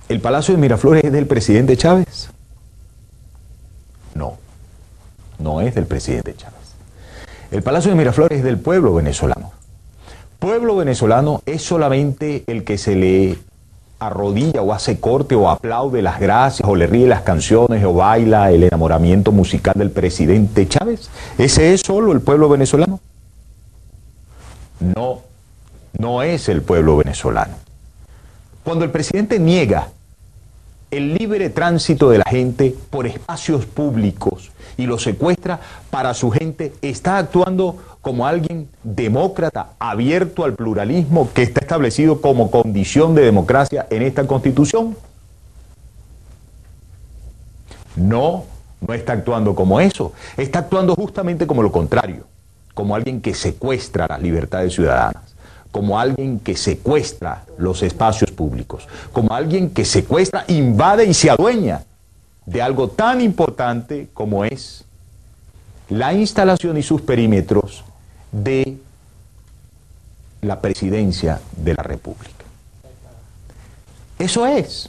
¿El Palacio de Miraflores es del presidente Chávez? No, no es del presidente Chávez. El Palacio de Miraflores es del pueblo venezolano. Pueblo venezolano es solamente el que se le arrodilla o hace corte o aplaude las gracias o le ríe las canciones o baila el enamoramiento musical del presidente Chávez. ¿Ese es solo el pueblo venezolano? No, no es el pueblo venezolano. Cuando el presidente niega el libre tránsito de la gente por espacios públicos y lo secuestra para su gente, está actuando como alguien demócrata, abierto al pluralismo que está establecido como condición de democracia en esta Constitución. No, no está actuando como eso, está actuando justamente como lo contrario, como alguien que secuestra las libertades ciudadanas, como alguien que secuestra los espacios públicos, como alguien que secuestra, invade y se adueña de algo tan importante como es la instalación y sus perímetros de la presidencia de la República. Eso es.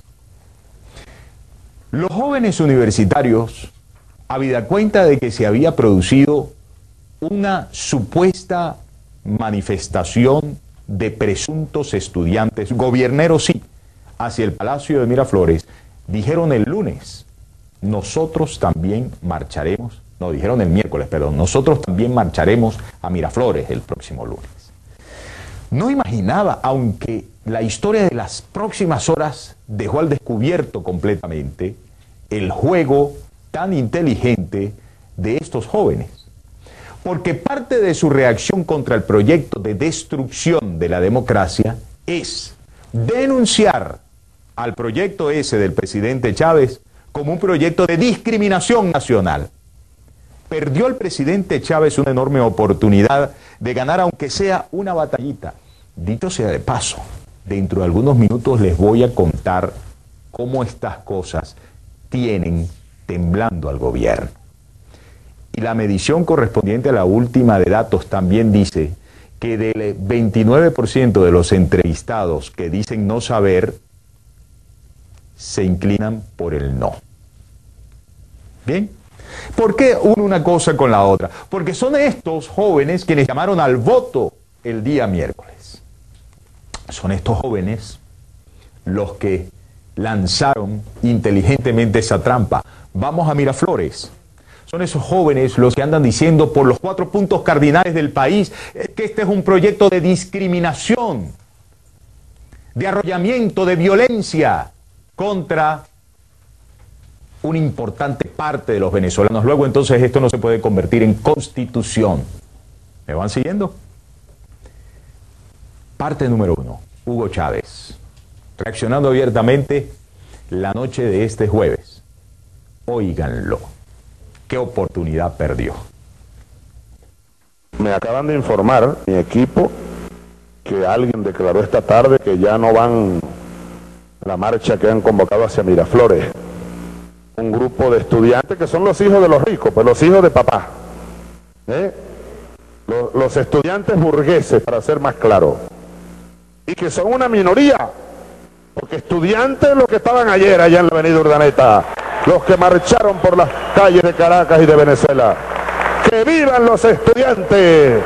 Los jóvenes universitarios, habida cuenta de que se había producido una supuesta manifestación de presuntos estudiantes, gobierneros sí, hacia el Palacio de Miraflores, dijeron el lunes, nosotros también marcharemos, no, dijeron el miércoles, perdón, nosotros también marcharemos a Miraflores el próximo lunes. No imaginaba, aunque la historia de las próximas horas dejó al descubierto completamente el juego tan inteligente de estos jóvenes. Porque parte de su reacción contra el proyecto de destrucción de la democracia es denunciar al proyecto ese del presidente Chávez como un proyecto de discriminación nacional. Perdió el presidente Chávez una enorme oportunidad de ganar, aunque sea una batallita. Dicho sea de paso, dentro de algunos minutos les voy a contar cómo estas cosas tienen temblando al gobierno. Y la medición correspondiente a la última de datos también dice que del 29% de los entrevistados que dicen no saber, se inclinan por el no. ¿Bien? ¿Por qué una cosa con la otra? Porque son estos jóvenes quienes llamaron al voto el día miércoles. Son estos jóvenes los que lanzaron inteligentemente esa trampa. Vamos a Miraflores. Son esos jóvenes los que andan diciendo por los 4 puntos cardinales del país que este es un proyecto de discriminación, de arrollamiento, de violencia contra una importante parte de los venezolanos. Luego entonces esto no se puede convertir en constitución. ¿Me van siguiendo? Parte número 1, Hugo Chávez, reaccionando abiertamente la noche de este jueves. Óiganlo. ¿Qué oportunidad perdió? Me acaban de informar, mi equipo, que alguien declaró esta tarde que ya no van a la marcha que han convocado hacia Miraflores. Un grupo de estudiantes que son los hijos de los ricos, pues los hijos de papá. Los estudiantes burgueses, para ser más claro. Y que son una minoría, porque estudiantes los que estaban ayer allá en la avenida Urdaneta, los que marcharon por las calles de Caracas y de Venezuela. ¡Que vivan los estudiantes!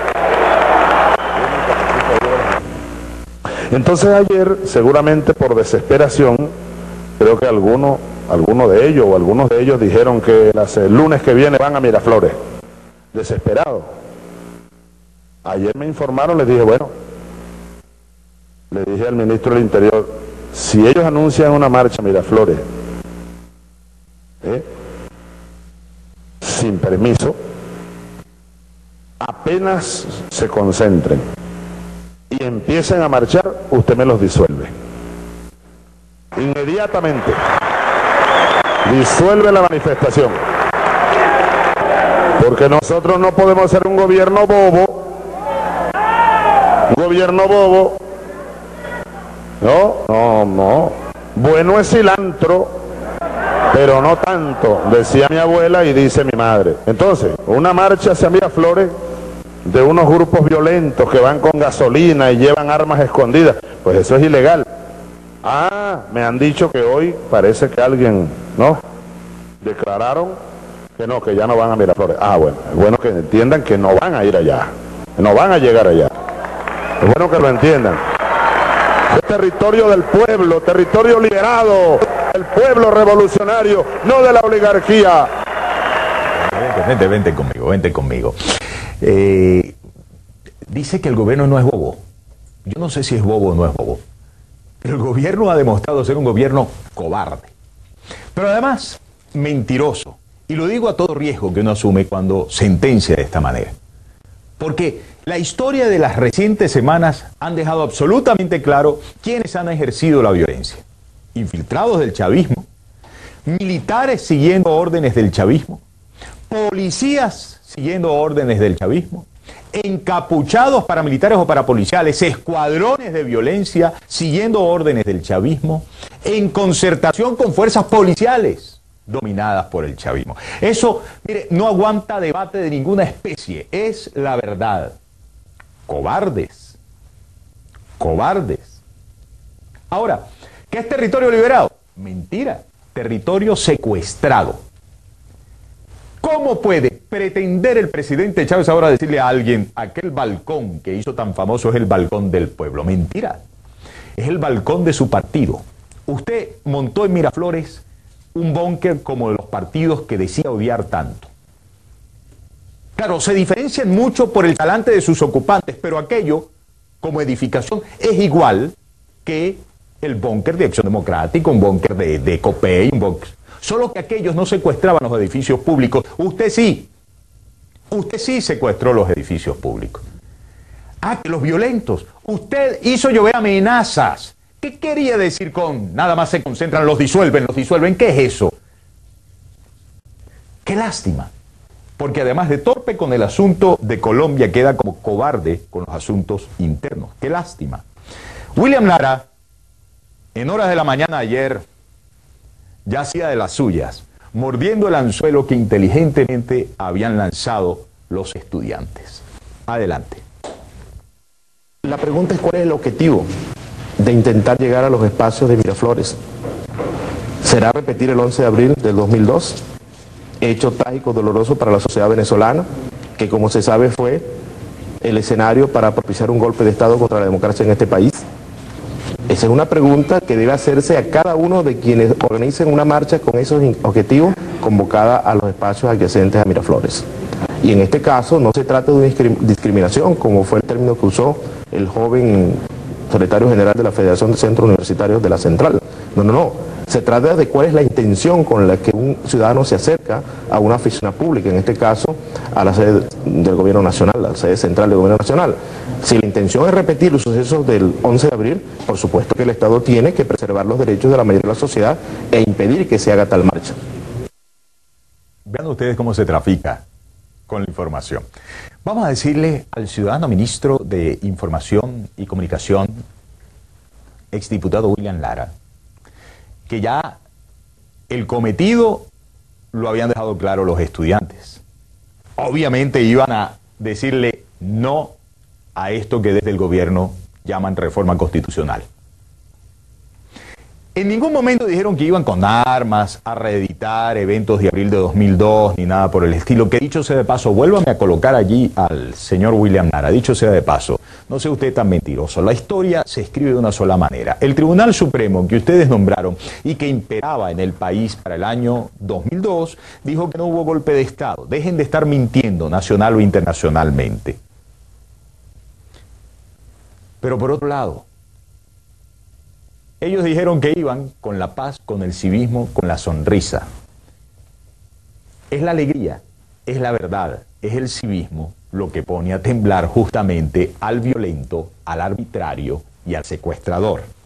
Entonces ayer, seguramente por desesperación, creo que algunos de ellos dijeron que el lunes que viene van a Miraflores. Desesperados. Ayer me informaron, les dije, bueno, le dije al ministro del Interior, si ellos anuncian una marcha a Miraflores, sin permiso, apenas se concentren y empiecen a marchar, usted me los disuelve. Inmediatamente disuelve la manifestación, porque nosotros no podemos ser un gobierno bobo. No. Bueno es cilantro, pero no tanto, decía mi abuela y dice mi madre. Entonces, una marcha hacia Miraflores de unos grupos violentos que van con gasolina y llevan armas escondidas, pues eso es ilegal. Ah, me han dicho que hoy parece que alguien, ¿no? Declararon que no, que ya no van a Miraflores. Ah, bueno, es bueno que entiendan que no van a ir allá, que no van a llegar allá. Es bueno que lo entiendan. Es territorio del pueblo, territorio liberado, el pueblo revolucionario, no de la oligarquía. Vente conmigo. Dice que el gobierno no es bobo. Yo no sé si es bobo o no es bobo. Pero el gobierno ha demostrado ser un gobierno cobarde. Pero además, mentiroso. Y lo digo a todo riesgo que uno asume cuando sentencia de esta manera. Porque la historia de las recientes semanas han dejado absolutamente claro quiénes han ejercido la violencia. Infiltrados del chavismo, militares siguiendo órdenes del chavismo, policías siguiendo órdenes del chavismo, encapuchados paramilitares o parapoliciales, escuadrones de violencia siguiendo órdenes del chavismo, en concertación con fuerzas policiales dominadas por el chavismo. Eso, mire, no aguanta debate de ninguna especie, es la verdad. Cobardes. Cobardes. Ahora, ¿qué es territorio liberado? Mentira, territorio secuestrado. ¿Cómo puede pretender el presidente Chávez ahora decirle a alguien, aquel balcón que hizo tan famoso es el balcón del pueblo? Mentira, es el balcón de su partido. Usted montó en Miraflores un búnker como de los partidos que decía odiar tanto. Claro, se diferencian mucho por el talante de sus ocupantes, pero aquello, como edificación, es igual que el búnker de Acción Democrática, un búnker de Copey, un búnker. Solo que aquellos no secuestraban los edificios públicos. Usted sí secuestró los edificios públicos. Ah, que los violentos. Usted hizo llover amenazas. ¿Qué quería decir con nada más se concentran, los disuelven? ¿Qué es eso? Qué lástima. Porque además de torpe con el asunto de Colombia, queda como cobarde con los asuntos internos. Qué lástima. William Lara, en horas de la mañana ayer, ya hacía de las suyas, mordiendo el anzuelo que inteligentemente habían lanzado los estudiantes. Adelante. La pregunta es cuál es el objetivo de intentar llegar a los espacios de Miraflores. ¿Será repetir el 11 de abril del 2002? Hecho trágico, doloroso para la sociedad venezolana, que como se sabe fue el escenario para propiciar un golpe de Estado contra la democracia en este país. Esa es una pregunta que debe hacerse a cada uno de quienes organicen una marcha con esos objetivos convocada a los espacios adyacentes a Miraflores. Y en este caso no se trata de una discriminación, como fue el término que usó el joven secretario general de la Federación de Centros Universitarios de la Central. No. Se trata de cuál es la intención con la que un ciudadano se acerca a una oficina pública, en este caso a la sede del Gobierno Nacional, a la sede central del Gobierno Nacional. Si la intención es repetir los sucesos del 11 de abril, por supuesto que el Estado tiene que preservar los derechos de la mayoría de la sociedad e impedir que se haga tal marcha. Vean ustedes cómo se trafica con la información. Vamos a decirle al ciudadano ministro de Información y Comunicación, exdiputado William Lara, que ya el cometido lo habían dejado claro los estudiantes. Obviamente iban a decirle no a esto que desde el gobierno llaman reforma constitucional. En ningún momento dijeron que iban con armas a reeditar eventos de abril de 2002, ni nada por el estilo. Que dicho sea de paso, vuélvame a colocar allí al señor William Lara. Dicho sea de paso, no sea usted tan mentiroso. La historia se escribe de una sola manera. El Tribunal Supremo que ustedes nombraron y que imperaba en el país para el año 2002, dijo que no hubo golpe de Estado. Dejen de estar mintiendo nacional o internacionalmente. Pero por otro lado, ellos dijeron que iban con la paz, con el civismo, con la sonrisa. Es la alegría, es la verdad, es el civismo lo que pone a temblar justamente al violento, al arbitrario y al secuestrador.